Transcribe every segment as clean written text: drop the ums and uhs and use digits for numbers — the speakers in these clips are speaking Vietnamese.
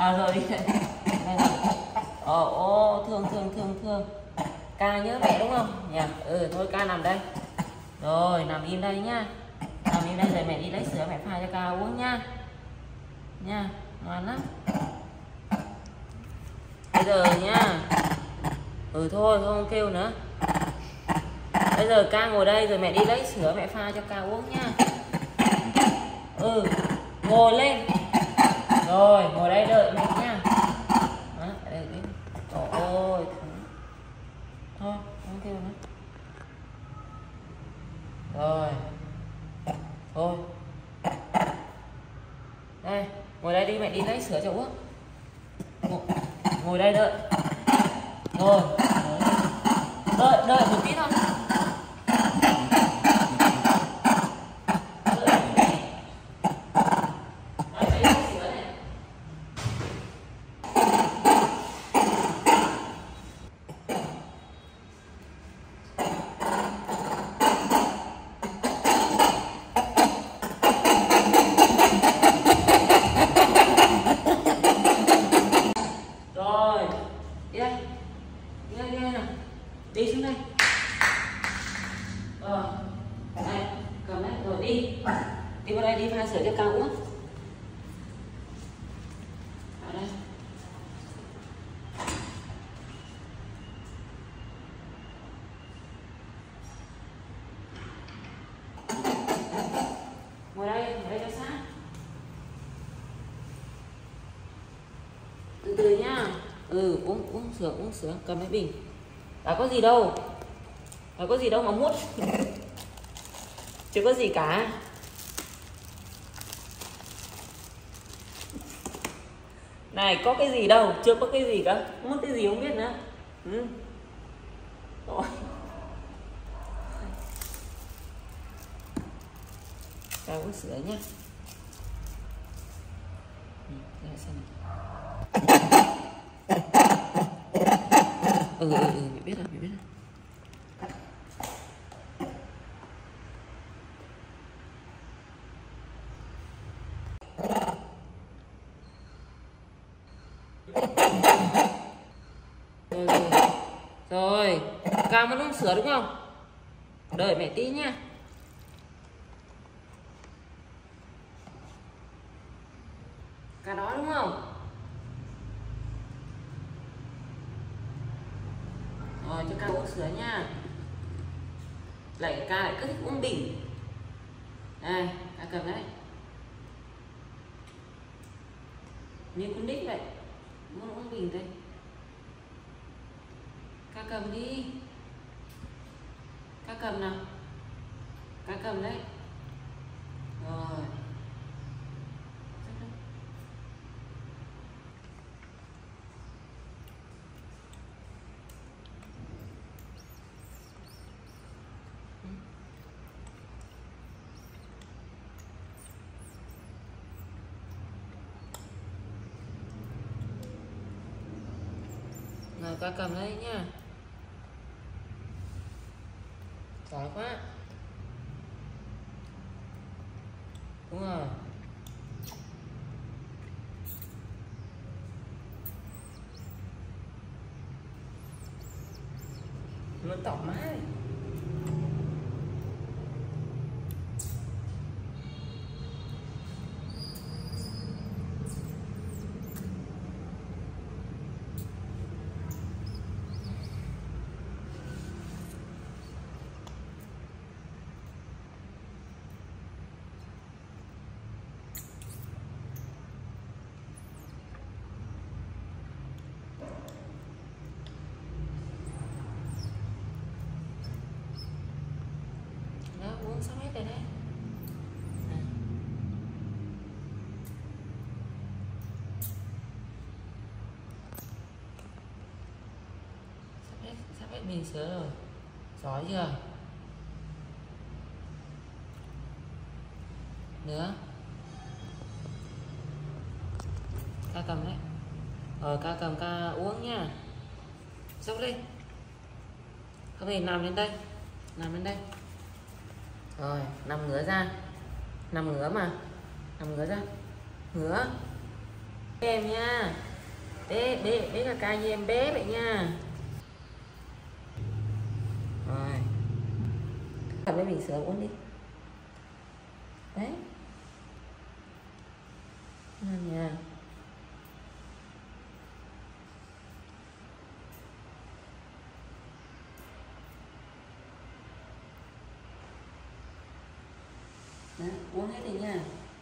Rồi đi. Đây rồi. Thương. Ca nhớ mẹ đúng không nhỉ? Thôi ca nằm đây. Rồi nằm im đây nhá. Nằm im đây rồi mẹ đi lấy sữa mẹ pha cho ca uống nhá. Nha, ngoan lắm. Bây giờ nha. Thôi không kêu nữa. Bây giờ ca ngồi đây rồi mẹ đi lấy sữa mẹ pha cho ca uống nha. Ngồi lên. Rồi ngồi đây đợi mẹ nha. Đó, đây đi. Ôi thôi không kêu nữa. Rồi thôi đây ngồi đây đi, mẹ đi lấy sữa cho uống. Ngồi đây đợi. Rồi đợi một tí thôi. Đi xuống đây. Đây, cầm đấy, rồi đi. Đi vào đây, đi pha sữa cho ca uống. Ở đây. Ngồi đây cho sát. Từ từ nhá. Uống sữa, cầm cái bình. Đã có gì đâu mà mút. Chưa có gì cả. Này có cái gì đâu, chưa có cái gì cả. Mút cái gì không biết nữa. Rồi. Ta uống sữa nhá. Mẹ biết rồi. Rồi, ca muốn uống sữa đúng không? Đợi mẹ tí nha. Ca đó đúng không? Rồi cho ca uống sữa nha. Ca lại cứ thích uống bình. Đây, ca cầm đấy. Như con nít vậy. Muốn uống bình đây. Ca cầm đi. Ca cầm nào. Ca cầm đấy. Rồi. Rồi ca cầm đấy nha. Giỏi quá. Đúng rồi. Nó tỏ mái. Uống xong hết rồi đấy. Sắp hết bình sữa rồi. Giỏi chưa? Nữa. Ca cầm đấy. Rồi ca cầm ca uống nha. Dốc lên. Không thì nằm lên đây. Nằm lên đây. Rồi, nằm ngửa ra. Nằm ngửa mà. Nằm ngửa ra. Ngửa. Em nha. Bé cà ca với em bé vậy nha. Rồi. Cầm cái bình sữa uống đi. Đấy. Nha. Đó, uống hết đi nha.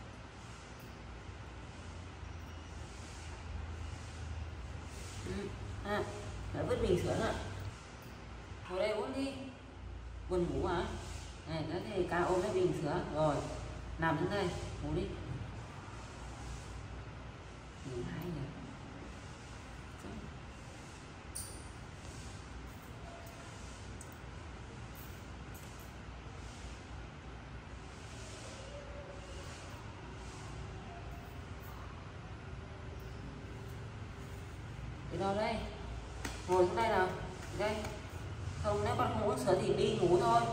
Lại vứt bình sữa nữa. Ngồi đây uống đi. Buồn ngủ hả? Này, thế thì ca ôm cái bình sữa. Rồi, nằm xuống đây, ngủ đi. Ngủ hay nhỉ. Đi đâu đây? Ngồi xuống đây nào. Đây. Không, nếu con không uống sữa thì đi ngủ thôi.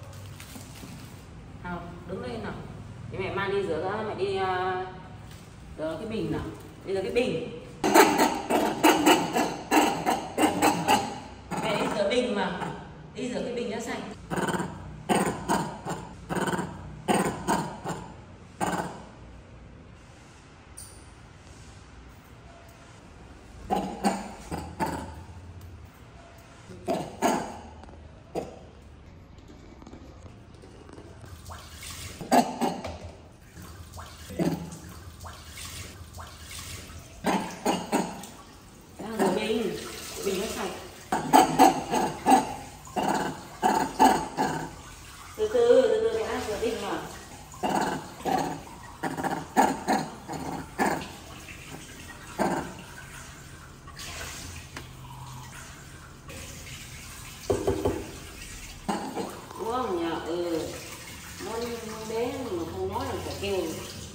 Nào, đứng lên nào. Để mẹ mang đi rửa ra, mẹ đi rửa cái bình nào. Bây giờ cái bình. Mẹ đi rửa bình mà. Đi rửa cái bình cho sạch. Bình nó sạch. Từ từ mẹ ăn rửa bình mà. Đúng không nhỉ? Nó bé mà không nói là phải kêu.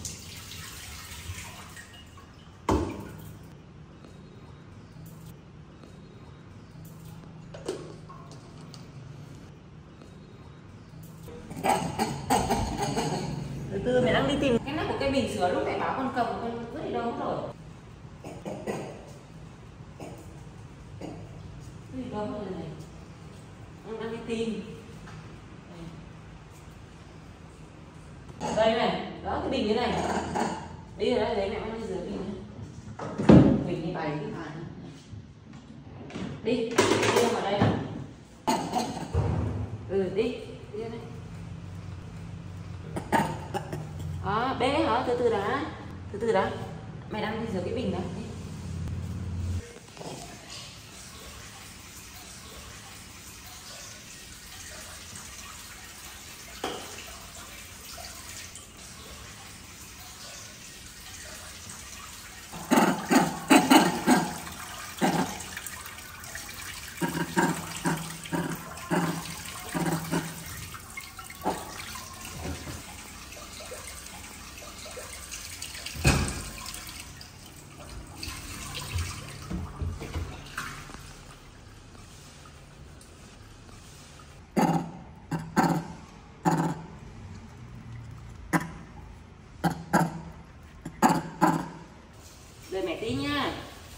Từ từ mẹ đang đi tìm cái nắp của cái bình sữa lúc mẹ bảo con cầm con vứt đi đâu rồi? Vứt đi đâu rồi này? Con đang đi tìm. Đây này, đó cái bình như này. Đi rồi đây, đấy mẹ mang đi rửa bình này. Bình đi bày cái bàn. Đi vào đây nào. Đi đây. Đó, bé hả? Từ từ đã. Mẹ đang đi rửa cái bình đó. Đi. Đợi mẹ tí nha.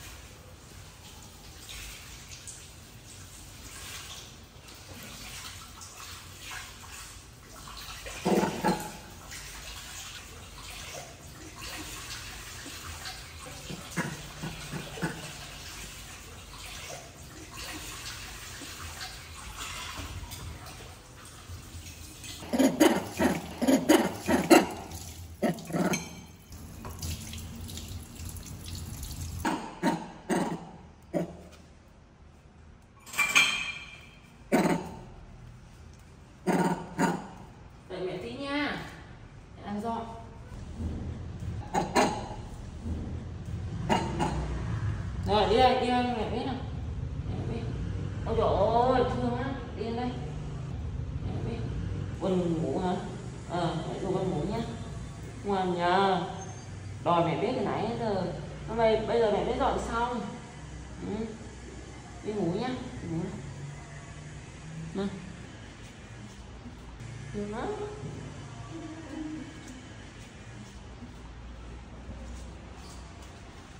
Dọn. Rồi đi đây mẹ biết nào. Mẹ biết. Ôi trời ơi, thương á, đi lên đây. Mẹ biết. Buồn ngủ hả? Mẹ dù con ngủ nhá. Ngoan nhờ. Đòi mẹ biết từ nãy đến giờ. Bây giờ mẹ mới dọn xong. Đi ngủ nhá. Đi ngủ. Nào. Thương lắm.